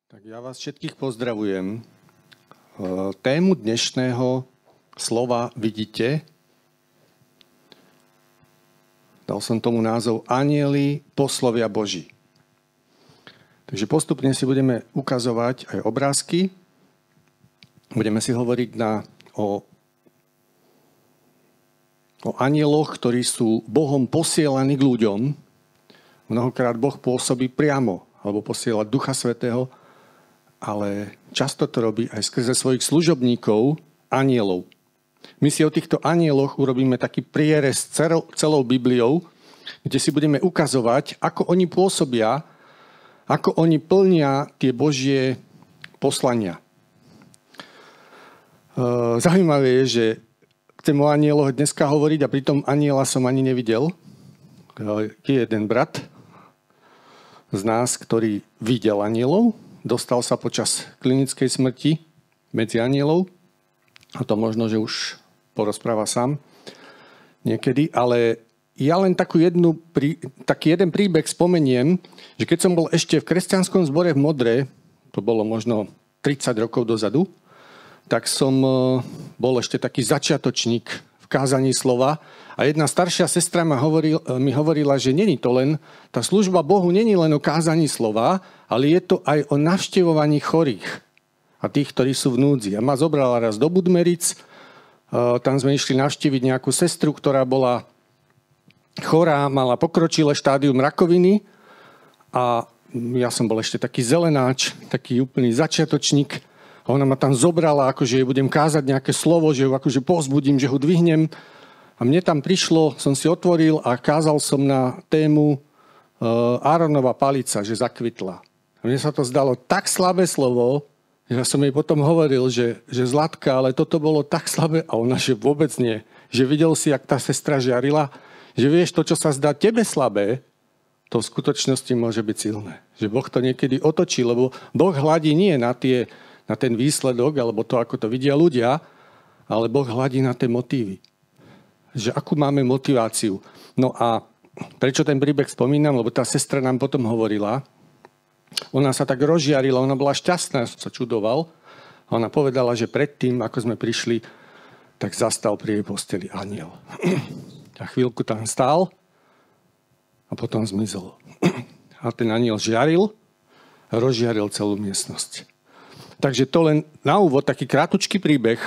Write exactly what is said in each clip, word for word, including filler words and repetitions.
Tak ja vás všetkých pozdravujem. Tému dnešného slova vidíte. Dal som tomu názov Anjeli, poslovia Boží. Takže postupne si budeme ukazovať aj obrázky. Budeme si hovoriť na, o, o anjeloch, ktorí sú Bohom posielaní k ľuďom. Mnohokrát Boh pôsobí priamo, alebo posiela Ducha Svätého, ale často to robí aj skrze svojich služobníkov, anjelov. My si o týchto anjeloch urobíme taký prierez celou Bibliou, kde si budeme ukazovať, ako oni pôsobia, ako oni plnia tie Božie poslania. Zaujímavé je, že chcem o anjeloch dneska hovoriť a pritom anjela som ani nevidel. Je jeden brat z nás, ktorý videl anjelov. Dostal sa počas klinickej smrti medzi anjelov. A to možno, že už porozpráva sám niekedy. Ale ja len takú jednu, taký jeden príbeh spomeniem, že keď som bol ešte v kresťanskom zbore v Modre, to bolo možno tridsať rokov dozadu, tak som bol ešte taký začiatočník v kázaní slova. A jedna staršia sestra ma hovoril, mi hovorila, že není to len, tá služba Bohu není len o kázaní slova, ale je to aj o navštevovaní chorých a tých, ktorí sú v núdzi. A ma zobrala raz do Budmeric, tam sme išli navštíviť nejakú sestru, ktorá bola chorá, mala pokročilé štádium rakoviny a ja som bol ešte taký zelenáč, taký úplný začiatočník. A ona ma tam zobrala, akože jej budem kázať nejaké slovo, že ju akože povzbudím, že ho dvihnem. A mne tam prišlo, som si otvoril a kázal som na tému uh, Áronova palica, že zakvitla. A mne sa to zdalo tak slabé slovo, že ja som jej potom hovoril, že, že Zlatka, ale toto bolo tak slabé. A ona, že vôbec nie. Že videl si, jak tá sestra žiarila, že vieš, to, čo sa zdá tebe slabé, to v skutočnosti môže byť silné. Že Boh to niekedy otočí, lebo Boh hladí nie na, tie, na ten výsledok, alebo to, ako to vidia ľudia, ale Boh hladí na tie motívy. Že akú máme motiváciu. No a prečo ten príbeh spomínam? Lebo tá sestra nám potom hovorila, ona sa tak rozžiarila, ona bola šťastná, som sa čudoval. A ona povedala, že predtým, ako sme prišli, tak zastal pri jej posteli anjel. A chvíľku tam stál a potom zmizol. A ten anjel žiaril, rozžiaril celú miestnosť. Takže to len na úvod, taký krátučký príbeh.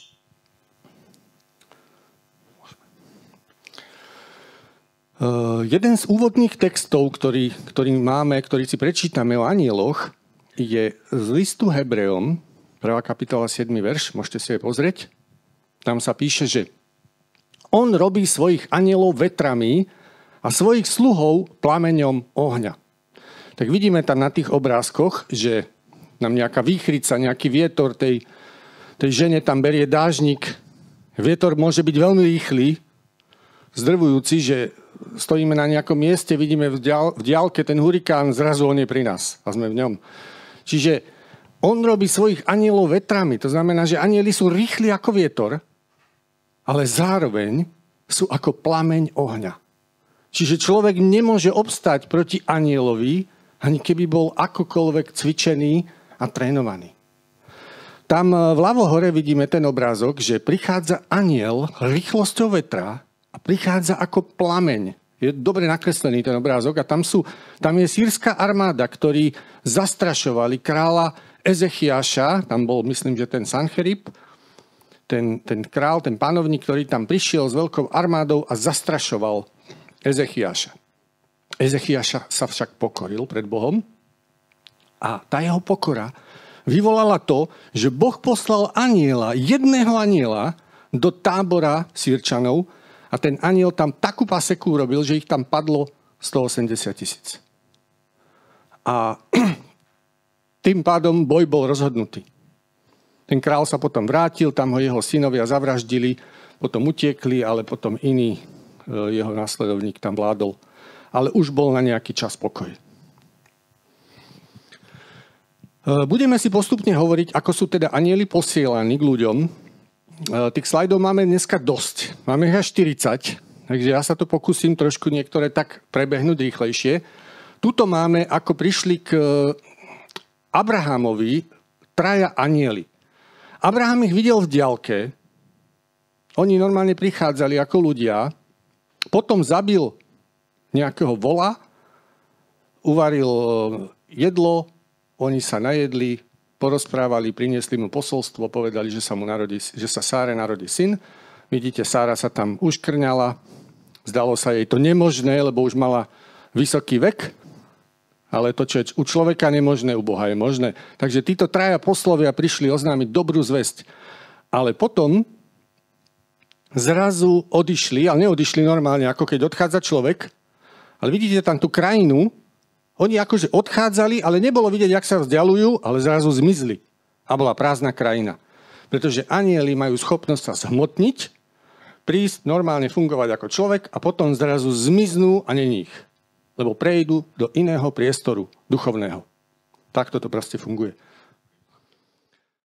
Uh, jeden z úvodných textov, ktorý, ktorý máme, ktorý si prečítame o anjeloch, je z listu Hebrejom, prvá kapitola, siedmy verš, môžete si aj pozrieť. Tam sa píše, že on robí svojich anjelov vetrami a svojich sluhov plameňom ohňa. Tak vidíme tam na tých obrázkoch, že nám nejaká výchrica, nejaký vietor tej, tej žene tam berie dážnik. Vietor môže byť veľmi rýchly, zdrvujúci, že stojíme na nejakom mieste, vidíme v, dial, v diálke ten hurikán, zrazu on je pri nás a sme v ňom. Čiže on robí svojich anjelov vetrami. To znamená, že anjeli sú rýchli ako vietor, ale zároveň sú ako plameň ohňa. Čiže človek nemôže obstať proti anjelovi, ani keby bol akokoľvek cvičený a trénovaný. Tam vľavo hore vidíme ten obrázok, že prichádza anjel rýchlosťou vetra a prichádza ako plameň. Je dobre nakreslený ten obrázok a tam, sú, tam je sýrska armáda, ktorí zastrašovali kráľa Ezechiáša, tam bol, myslím, že ten Sancherib, ten, ten král, ten panovník, ktorý tam prišiel s veľkou armádou a zastrašoval Ezechiáša. Ezechiáša sa však pokoril pred Bohom a tá jeho pokora vyvolala to, že Boh poslal anjela, jedného anjela do tábora Sýrčanov a ten anjel tam takú paseku urobil, že ich tam padlo stoosemdesiat tisíc. A tým pádom boj bol rozhodnutý. Ten král sa potom vrátil, tam ho jeho synovia zavraždili, potom utiekli, ale potom iný jeho následovník tam vládol. Ale už bol na nejaký čas pokoj. Budeme si postupne hovoriť, ako sú teda anjeli posielaní k ľuďom. Tých slajdov máme dneska dosť. Máme ich až štyridsať, takže ja sa to pokúsim trošku niektoré tak prebehnúť rýchlejšie. Tuto máme, ako prišli k Abrahamovi traja anjeli. Abraham ich videl v diaľke, oni normálne prichádzali ako ľudia, potom zabil nejakého vola, uvaril jedlo, oni sa najedli, porozprávali, priniesli mu posolstvo, povedali, že sa, mu narodí, že sa Sáre narodí syn. Vidíte, Sára sa tam uškrňala, zdalo sa jej to nemožné, lebo už mala vysoký vek, ale to, čo je u človeka nemožné, u Boha je možné. Takže títo traja poslovia prišli oznámiť dobrú zvesť. Ale potom zrazu odišli, ale neodišli normálne, ako keď odchádza človek, ale vidíte tam tú krajinu, oni akože odchádzali, ale nebolo vidieť, jak sa vzdialujú, ale zrazu zmizli. A bola prázdna krajina. Pretože anjeli majú schopnosť sa zhmotniť, prísť, normálne fungovať ako človek a potom zrazu zmiznú a není ich. Lebo prejdú do iného priestoru, duchovného. Takto to proste funguje.